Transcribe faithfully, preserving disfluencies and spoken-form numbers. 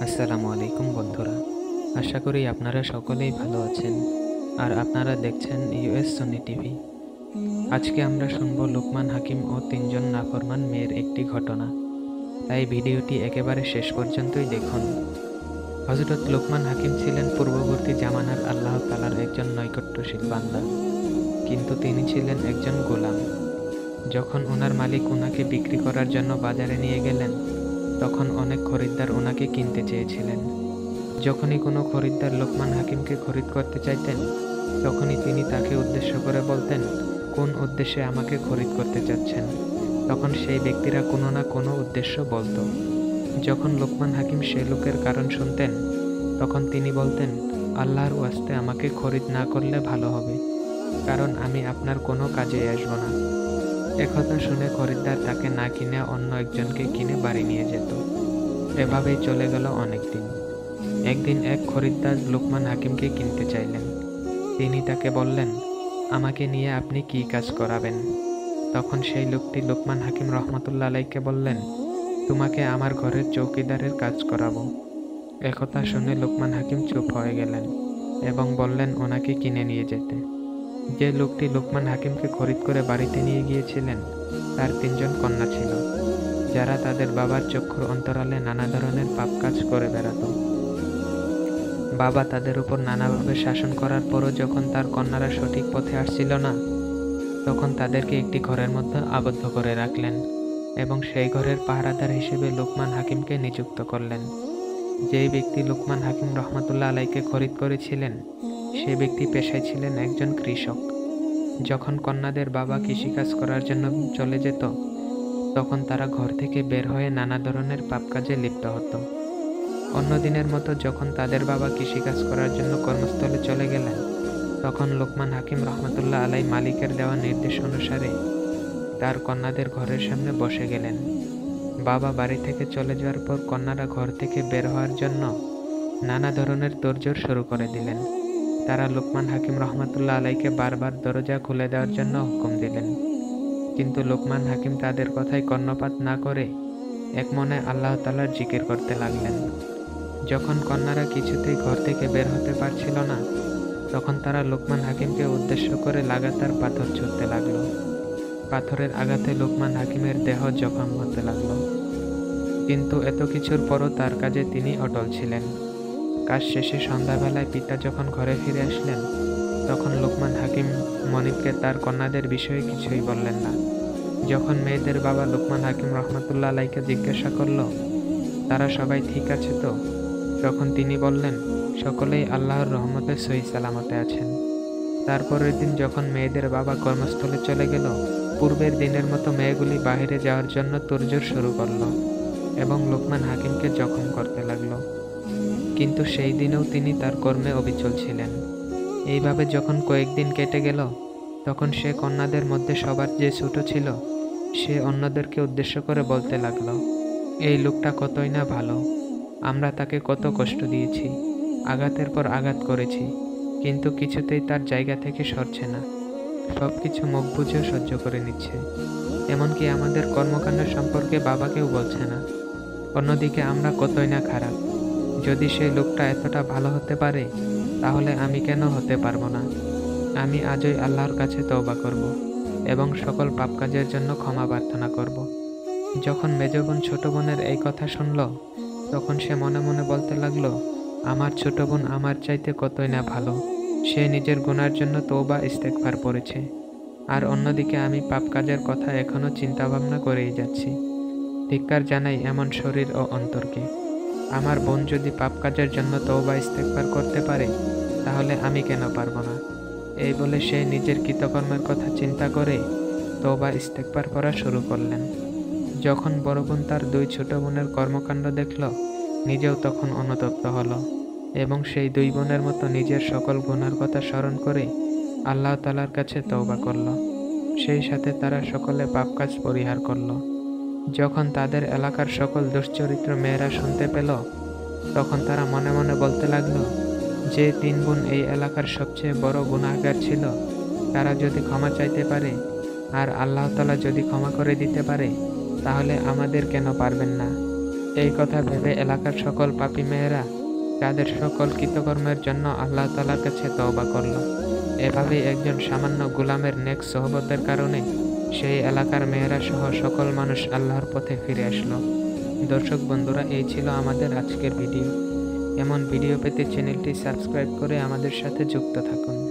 আসসালামু আলাইকুম বন্ধুরা। আশা করি আপনারা সকলেই ভালো আছেন আর আপনারা দেখছেন ইউএস সনি টিভি। আজকে আমরা শুনব লুকমান হাকিম ও তিনজন নাফরমান মেয়ের একটি ঘটনা, তাই ভিডিওটি একেবারে শেষ পর্যন্তই দেখুন। হযরত লুকমান হাকিম ছিলেন পূর্ববর্তী জামানার আল্লাহ তাআলার একজন নৈকট্যশীল বান্দা, কিন্তু তিনি ছিলেন একজন গোলাম। যখন ওনার মালিক ওনাকে বিক্রি করার জন্য বাজারে নিয়ে গেলেন, তখন অনেক খরিদ্দার ওনাকে কিনতে চেয়েছিলেন। যখনই কোনো খরিদ্দার লোকমান হাকিমকে খরিদ করতে চাইতেন, তখনই তিনি তাকে উদ্দেশ্য করে বলতেন, কোন উদ্দেশ্যে আমাকে খরিদ করতে চাচ্ছেন। তখন সেই ব্যক্তিরা কোনো না কোনো উদ্দেশ্য বলতো। যখন লোকমান হাকিম সে লোকের কারণ শুনতেন, তখন তিনি বলতেন, আল্লাহর ওয়াস্তে আমাকে খরিদ না করলে ভালো হবে, কারণ আমি আপনার কোনো কাজে আসবো না। একথা শুনে খরিদ্দার তাকে না কিনে অন্য একজনকে কিনে বাড়ি নিয়ে যেত। এভাবেই চলে গেল অনেক দিন। একদিন এক খরিদ্দার লোকমান হাকিমকে কিনতে চাইলেন। তিনি তাকে বললেন, আমাকে নিয়ে আপনি কি কাজ করাবেন? তখন সেই লোকটি লোকমান হাকিম রহমতুল্লাহ আলাইকে বললেন, তোমাকে আমার ঘরের চৌকিদারের কাজ করাবো। একথা শুনে লোকমান হাকিম চুপ হয়ে গেলেন এবং বললেন ওনাকে কিনে নিয়ে যেতে। যে লোকটি লোকমান হাকিমকে খরিদ করে বাড়িতে নিয়ে গিয়েছিলেন, তার তিনজন কন্যা ছিল, যারা তাদের বাবার চক্ষুর অন্তরালে নানা ধরনের পাপ কাজ করে বেড়াত। বাবা তাদের উপর নানাভাবে শাসন করার পরও যখন তার কন্যারা সঠিক পথে আসছিল না, তখন তাদেরকে একটি ঘরের মধ্যে আবদ্ধ করে রাখলেন এবং সেই ঘরের পাহারাদার হিসেবে লোকমান হাকিমকে নিযুক্ত করলেন। যেই ব্যক্তি লোকমান হাকিম রহমতুল্লাহ আলাইকে খরিদ করেছিলেন, সে ব্যক্তি পেশায় ছিলেন একজন কৃষক। যখন কন্যাদের বাবা কৃষিকাজ করার জন্য চলে যেত, তখন তারা ঘর থেকে বের হয়ে নানা ধরনের পাপ কাজে লিপ্ত হতো। অন্য দিনের মতো যখন তাদের বাবা কৃষিকাজ করার জন্য কর্মস্থলে চলে গেলেন, তখন লোকমান হাকিম রহমতুল্লাহ আলাই মালিকের দেওয়া নির্দেশ অনুসারে তার কন্যাদের ঘরের সামনে বসে গেলেন। বাবা বাড়ি থেকে চলে যাওয়ার পর কন্যারা ঘর থেকে বের হওয়ার জন্য নানা ধরনের তোড়জোড় শুরু করে দিলেন। তারা লোকমান হাকিম রহমতুল্লাহ আলাইকে বারবার দরজা খুলে দেওয়ার জন্য হুকুম দিলেন, কিন্তু লোকমান হাকিম তাদের কথায় কর্ণপাত না করে এক মনে আল্লাহ তাআলার জিকির করতে লাগলেন। যখন কন্যারা কিছুতেই ঘর থেকে বের হতে পারছিল না, তখন তারা লোকমান হাকিমকে উদ্দেশ্য করে লাগাতার পাথর ছুঁড়তে লাগলো। পাথরের আঘাতে লোকমান হাকিমের দেহ জখম হতে লাগলো, কিন্তু এত কিছুর পরও তার কাজে তিনি অটল ছিলেন। কাজ শেষে সন্ধ্যাবেলায় পিতা যখন ঘরে ফিরে আসলেন, তখন লোকমান হাকিম মনিবকে তার কন্যাদের বিষয়ে কিছুই বললেন না। যখন মেয়েদের বাবা লোকমান হাকিম রহমতুল্লাহ আলাইকে জিজ্ঞাসা করল, তারা সবাই ঠিক আছে তো? তখন তিনি বললেন, সকলেই আল্লাহর রহমতে সহি সালামতে আছেন। তারপরের দিন যখন মেয়েদের বাবা কর্মস্থলে চলে গেল, পূর্বের দিনের মতো মেয়েগুলি বাহিরে যাওয়ার জন্য তোড়জোড় শুরু করলো এবং লোকমান হাকিমকে জখম করতে লাগলো। কিন্তু সেই দিনেও তিনি তার কর্মে অবিচল ছিলেন। এইভাবে যখন কয়েকদিন কেটে গেল, তখন সে কন্যাদের মধ্যে সবার যে ছোট ছিল, সে অন্যদেরকে উদ্দেশ্য করে বলতে লাগলো, এই লোকটা কতই না ভালো, আমরা তাকে কত কষ্ট দিয়েছি, আঘাতের পর আঘাত করেছি, কিন্তু কিছুতেই তার জায়গা থেকে সরছে না, সব কিছু মুখ বুঝেও সহ্য করে নিচ্ছে, এমনকি আমাদের কর্মকাণ্ড সম্পর্কে বাবাকেও বলছে না। অন্যদিকে আমরা কতই না খারাপ, যদি সেই লোকটা এতটা ভালো হতে পারে, তাহলে আমি কেন হতে পারবো না? আমি আজই আল্লাহর কাছে তওবা করব এবং সকল পাপ কাজের জন্য ক্ষমা প্রার্থনা করব। যখন মেজ বোন ছোট বোনের এই কথা শুনল, তখন সে মনে মনে বলতে লাগলো, আমার ছোট বোন আমার চাইতে কতই না ভালো, সে নিজের গুনার জন্য তওবা ইস্তেগফার পড়েছে, আর অন্যদিকে আমি পাপ কাজের কথা এখনো চিন্তা ভাবনা করেই যাচ্ছি। ধিক্কার জানাই এমন শরীর ও অন্তরকে। আমার বোন যদি পাপ কাজের জন্য তওবা ইস্তেগফার করতে পারে, তাহলে আমি কেন পারবো না? এই বলে সে নিজের কৃতকর্মের কথা চিন্তা করে তওবা ইস্তেগফার করা শুরু করলেন। যখন বড় বোন তার দুই ছোট বোনের কর্মকাণ্ড দেখল, নিজেও তখন অনুতপ্ত হলো এবং সেই দুই বোনের মতো নিজের সকল গুনার কথা স্মরণ করে আল্লাহ তাআলার কাছে তওবা করল। সেই সাথে তারা সকলে পাপ কাজ পরিহার করল। যখন তাদের এলাকার সকল দুশ্চরিত্র মেয়েরা শুনতে পেল, তখন তারা মনে মনে বলতে লাগলো, যে তিন বোন এই এলাকার সবচেয়ে বড় গুনাহগার ছিল, তারা যদি ক্ষমা চাইতে পারে আর আল্লাহ তাআলা যদি ক্ষমা করে দিতে পারে, তাহলে আমাদের কেন পারবেন না? এই কথা ভেবে এলাকার সকল পাপী মেয়েরা তাদের সকল কৃতকর্মের জন্য আল্লাহ তাআলার কাছে তওবা করল। এভাবেই একজন সামান্য গোলামের নেক সোহবতের কারণে সেই এলাকার মেয়েরা সহ সকল মানুষ আল্লাহর পথে ফিরে আসলো। দর্শক বন্ধুরা, এই ছিল আমাদের আজকের ভিডিও। এমন ভিডিও পেতে চ্যানেলটি সাবস্ক্রাইব করে আমাদের সাথে যুক্ত থাকুন।